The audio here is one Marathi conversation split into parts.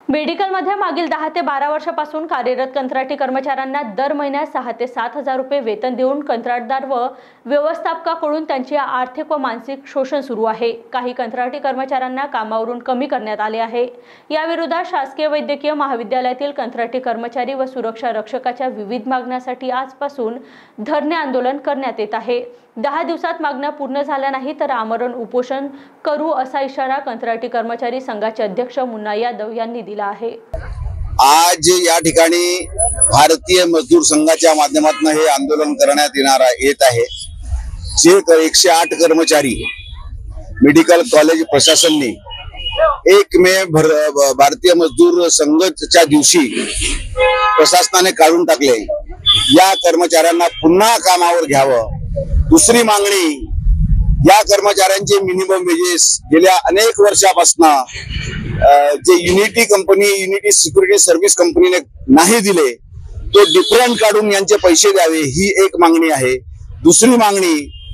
मेडिकलमध्ये मागील 10 ते 12 वर्षापासून कार्यरत कंत्राटी कर्मचाऱ्यांना दर महिन्यात 6 ते 7 हजार रुपये वेतन देऊन कंत्राटदार व व्यवस्थापकाकडून त्यांचे आर्थिक व मानसिक शोषण सुरू आहे। काही कंत्राटी कर्मचाऱ्यांना कामावरून कमी करण्यात आले आहे। या विरोधात शासकीय वैद्यकीय महाविद्यालयातील कंत्राटी कर्मचारी व सुरक्षा रक्षकाच्या विविध मागण्यांसाठी आजपासून धरणे आंदोलन करण्यात येत आहे। 10 दिवसात मागण्या पूर्ण झाल्या नाही तर आमरण उपोषण करू असा इशारा कंत्राटी कर्मचारी संघाचे अध्यक्ष मुन्ना यादव यांनी दिला आहे। आज या ठिकाणी भारतीय मजदूर संघाच्या माध्यमातून हे आंदोलन करण्यात येत आहे। जे 108 कर्मचारी मेडिकल कॉलेज प्रशासनाने 1 मे भारतीय मजदूर संघाच्या दिवशी प्रशासनाने काढून टाकले, या कर्मचाऱ्यांना पुन्हा कामावर घ्यावं। दुसरी मागणी, या कर्मचाऱ्यांचे मिनिमम वेजेस गेल्या अनेक वर्षापासून जे युनिटी सिक्युरिटी सर्व्हिस कंपनीने नाही दिले, तो डिफरंट काढून यांचे पैसे द्यावे, ही एक मागणी आहे। दुसरी मागणी,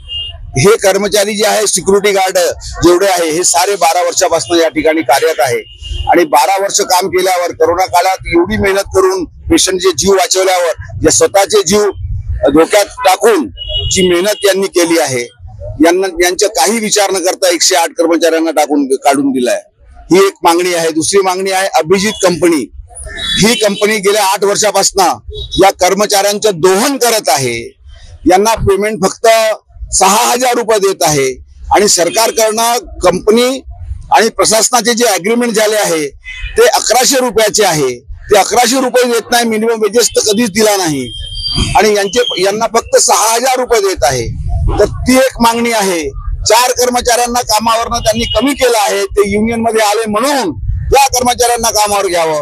हे कर्मचारी जे आहे सिक्युरिटी गार्ड जेवढे आहे हे सारे 12 वर्षापासून या ठिकाणी कार्यरत आहे आणि 12 वर्ष काम केल्यावर कोरोना काळात एवढी मेहनत करून पेशंटचे जीव वाचवल्यावर जे स्वतःचे जीव धोक्यात टाकून जी मेहनत यांनी केली आहे, यांचा काही विचार न करता 108 कर्मचाऱ्यांना काढून दिलाय, ही एक मागणी आहे। दुसरी मागणी आहे अभिजित कंपनी। ही कंपनी गेल्या 8 वर्षापासून या कर्मचाऱ्यांचं दोहन करत आहे। यांना पेमेंट फक्त 6000 रुपये देत आहे आणि सरकारकडनं कंपनी आणि प्रशासनाचे जे अग्रीमेंट झाले आहे ते 1100 रुपयाचे आहे। ते 1100 रुपये देत नाही, मिनिमम वेजेस तर कधीच दिला नाही आणि यांना फक्त 6000 रुपये देत आहे। तर ती एक मागणी आहे। 4 कर्मचाऱ्यांना कामावरनं त्यांनी कमी केलं आहे, ते युनियन मध्ये आले म्हणून त्या कर्मचाऱ्यांना कामावर घ्यावं।